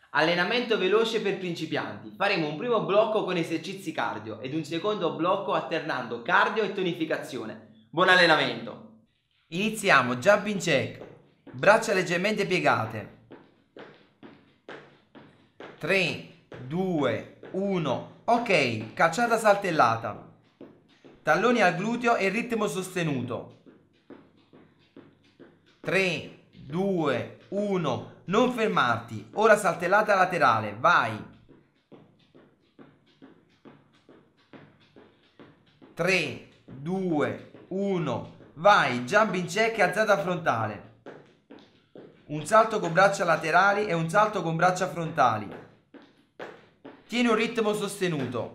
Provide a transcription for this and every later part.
Allenamento veloce per principianti. Faremo un primo blocco con esercizi cardio ed un secondo blocco alternando cardio e tonificazione. Buon allenamento! Iniziamo, jumping jack, braccia leggermente piegate. 3, 2, 1, ok, cacciata saltellata. Talloni al gluteo e ritmo sostenuto. 3, 2, 1, non fermarti. Ora saltellata laterale, vai. 3, 2, 1, vai. Jumping jack e alzata frontale. Un salto con braccia laterali e un salto con braccia frontali. Tieni un ritmo sostenuto.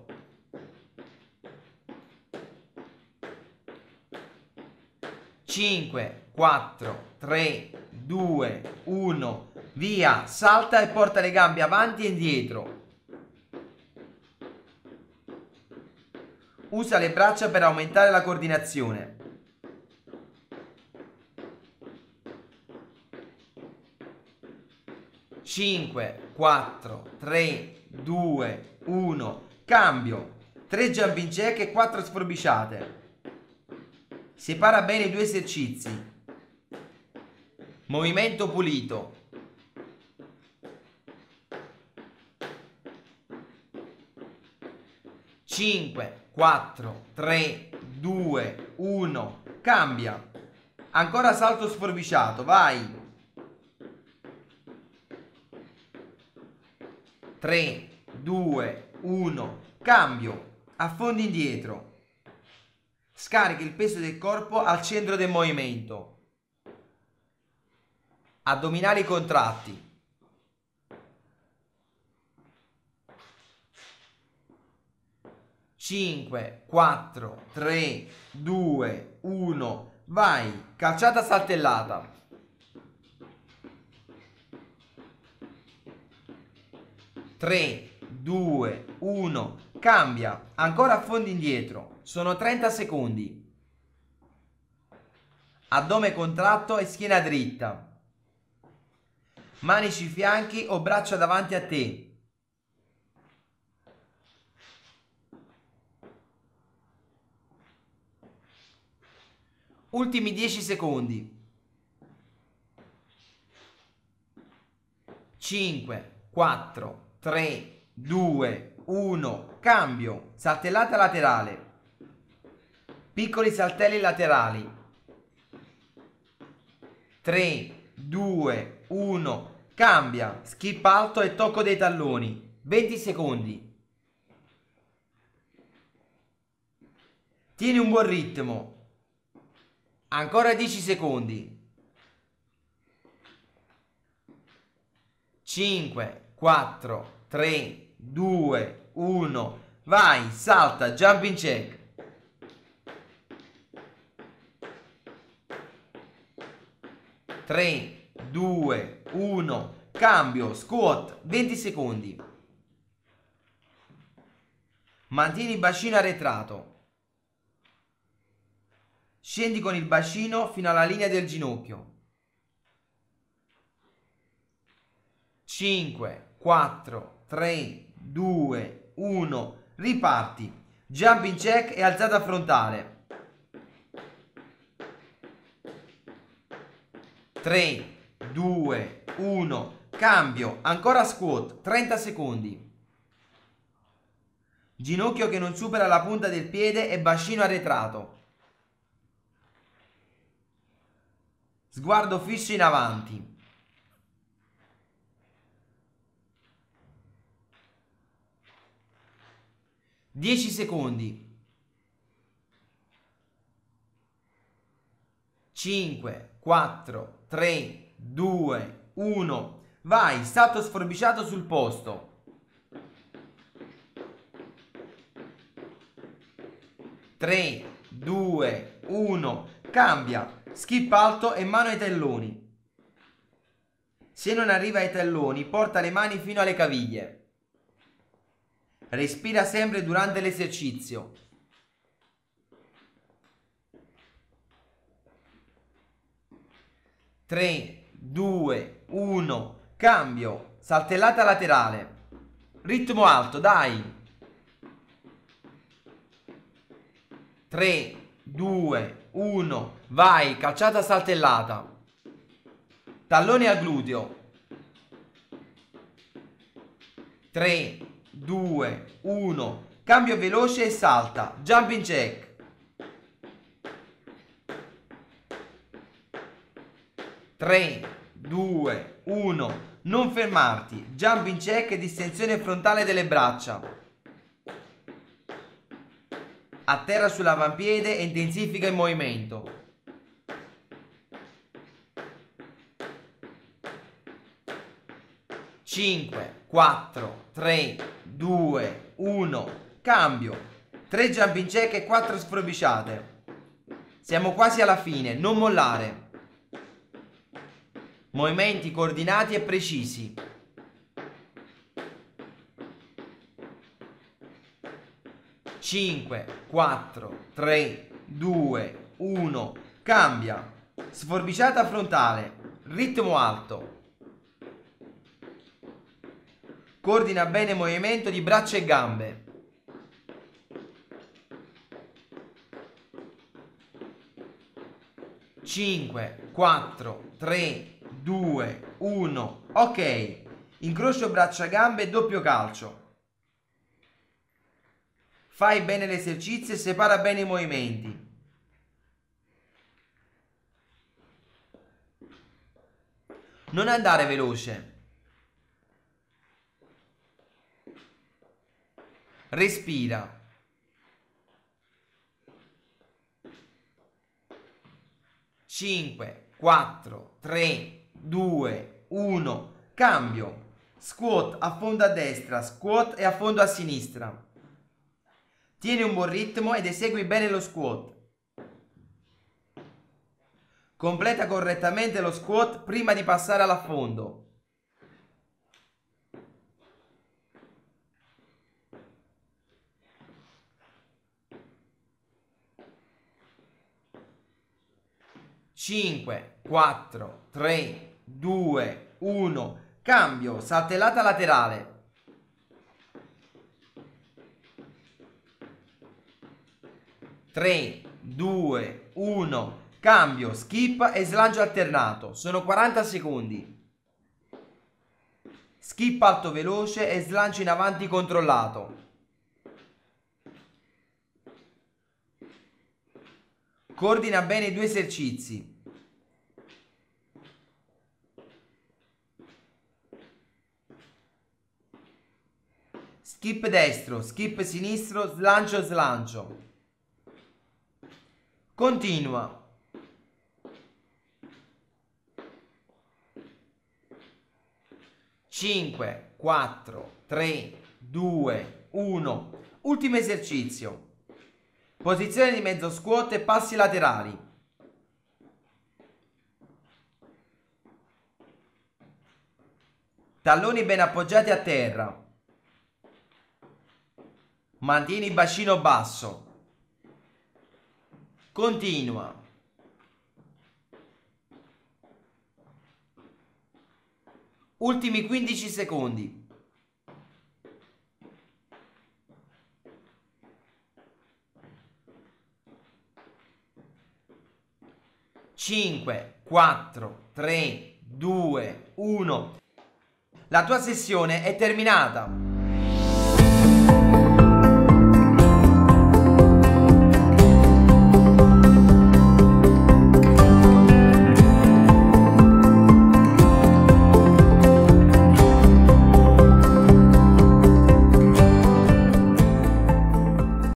5, 4, 3, 2, 1, via, salta e porta le gambe avanti e indietro. Usa le braccia per aumentare la coordinazione. 5, 4, 3, 2, 1, cambio. 3 jumping jack e 4 sforbiciate. Separa bene i due esercizi. Movimento pulito. 5, 4, 3, 2, 1, cambia. Ancora salto sforbiciato, vai. 3, 2, 1, cambio. Affondi indietro. Scarica il peso del corpo al centro del movimento. Addominali contratti. 5, 4, 3, 2, 1, vai. Calciata saltellata. 3, 2, 1, cambia. Ancora affondi indietro. Sono 30 secondi. Addome contratto e schiena dritta. Mani sui fianchi o braccia davanti a te. Ultimi 10 secondi. 5, 4, 3, 2, 1, cambio. Saltellata laterale. Piccoli saltelli laterali. 3, 2, 1, cambia. Skip alto e tocco dei talloni. 20 secondi. Tieni un buon ritmo. Ancora 10 secondi. 5, 4, 3, 2, 1, vai, salta, jumping jack. 3, 2, 1, cambio, squat, 20 secondi. Mantieni il bacino arretrato. Scendi con il bacino fino alla linea del ginocchio. 5, 4, 3, 2, 1, riparti. Jumping jack e alzata frontale. 3, 2, 1, cambio. Ancora squat, 30 secondi. Ginocchio che non supera la punta del piede e bacino arretrato. Sguardo fisso in avanti. 10 secondi. 5, 4, 3, 2, 1. Vai, salto sforbiciato sul posto. 3, 2, 1. Cambia. Skip alto e mano ai talloni. Se non arriva ai talloni, porta le mani fino alle caviglie. Respira sempre durante l'esercizio. 3, 2, 1, cambio. saltellata laterale, ritmo alto, dai. 3, 2, 1, vai, calciata saltellata, tallone al gluteo. 3, 2, 1, cambio veloce e salta, jumping jack. 3, 2, 1, non fermarti, jumping jack e distensione frontale delle braccia. Atterra sull'avampiede e intensifica il movimento. 5, 4, 3, 2, 1, cambio. 3 jumping jack e 4 sforbiciate. Siamo quasi alla fine, non mollare. Movimenti coordinati e precisi. 5, 4, 3, 2, 1, cambia. Sforbiciata frontale, ritmo alto. Coordina bene il movimento di braccia e gambe. 5, 4, 3, 2, 1, ok. Incrocio braccia gambe e doppio calcio. Fai bene l'esercizio e separa bene i movimenti. Non andare veloce. Respira. Cinque, 4, 3, 2, 1, cambio. Squat a fondo a destra, squat e a fondo a sinistra. Tieni un buon ritmo ed esegui bene lo squat. Completa correttamente lo squat prima di passare all'affondo. Cinque, 4, 3, 2, 1, cambio, saltellata laterale. 3, 2, 1, cambio, skip e slancio alternato. Sono 40 secondi. Skip alto veloce e slancio in avanti controllato. Coordina bene i due esercizi. Skip destro, skip sinistro, slancio, slancio. Continua. Cinque, 4, 3, 2, 1. Ultimo esercizio. Posizione di mezzo squat e passi laterali. Talloni ben appoggiati a terra. Mantieni il bacino basso. Continua. Ultimi 15 secondi. 5, 4, 3, 2, 1. La tua sessione è terminata.